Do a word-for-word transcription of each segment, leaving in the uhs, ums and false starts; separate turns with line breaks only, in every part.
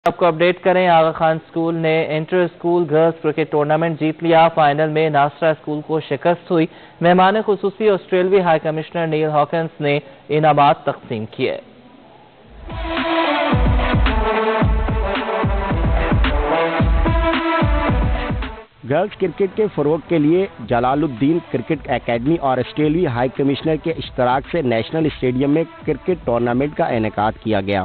آپ کو اپڈیٹ کریں، آغا خان اسکول نے inter school girls cricket tournament جیت لیا۔ فائنل میں ناصرہ اسکول کو شکست ہوئی۔ مہمان خصوصی آسٹریلوی ہائی کمشنر نیل ہاکنز نے انعامات تقسیم کیے۔
گرلز کرکٹ کے فروغ کے لیے جلال الدین کرکٹ اکیڈمی اور آسٹریلوی ہائی کمشنر کے اشتراک سے نیشنل اسٹیڈیم میں کرکٹ ٹورنامنٹ کا انعقاد کیا گیا۔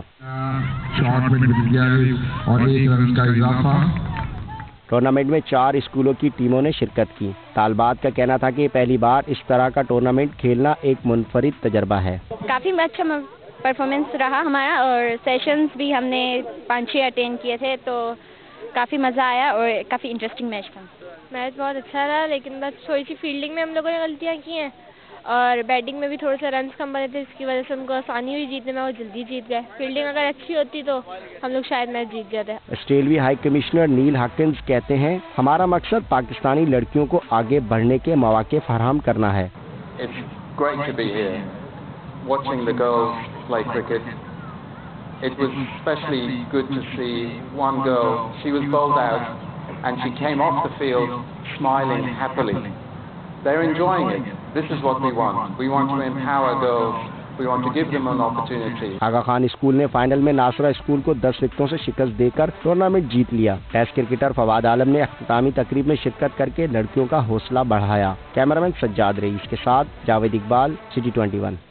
اور ایک رن کا اضافہ۔
ٹورنامنٹ میں چار اسکولوں کی ٹیموں نے شرکت کی۔ طالبات کا کہنا تھا کہ پہلی بار اس طرح کا ٹورنامنٹ کھیلنا ایک منفرد تجربہ ہے۔
کافی اچھا پرفارمنس رہا ہمارا، اور سیشنز بھی ہم نے پانچ چھ اٹینڈ کیے تھے، تو کافی مزہ آیا اور کافی انٹرسٹنگ میچ تھا۔
میچ بہت اچھا رہا، لیکن بس تھوڑی سی فیلڈنگ میں ہم لوگوں نے غلطیاں کی ہیں، اور بیٹنگ میں بھی تھوڑے سے رنز کم بنے تھے، اس کی وجہ سے ان کو آسانی ہوئی جیتنے میں، وہ جلدی جیت گئے۔ فیلڈنگ اگر اچھی ہوتی تو ہم لوگ شاید میچ جیت گئے تھے۔
آسٹریلوی ہائی کمشنر نیل ہاکنز کہتے ہیں، ہمارا مقصد پاکستانی لڑکیوں کو آگے بڑھنے کے مواقع فراہم کرنا ہے۔
It's great to be here, watching the girls play cricket. It was especially good to see one girl. She was bowled out and she came off the field smiling happily. They're enjoying it. This is what we want. We want to empower girls. We want to give them an opportunity.
Aga Khan school نے final میں Nasira school کو دس وکٹوں سے شکست دے کر tournament جیت لیا۔ Test cricketer Fawad Alam نے اختتامی تقریب میں شرکت کر کے لڑکیوں کا حوصلہ بڑھایا۔ کیمرامین سجاد رئیس کے ساتھ جاوید اقبال، سٹی ٹوئنٹی ون۔